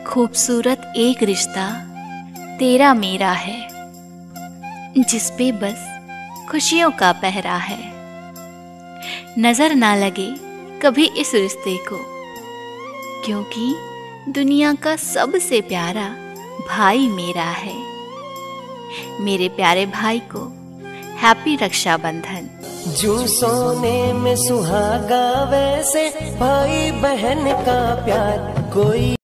खूबसूरत एक रिश्ता तेरा मेरा है, जिस पे बस खुशियों का पहरा है। नजर ना लगे कभी इस रिश्ते को, क्योंकि दुनिया का सबसे प्यारा भाई मेरा है। मेरे प्यारे भाई को हैप्पी रक्षाबंधन। जो सोने में सुहागा वैसे भाई बहन का प्यार कोई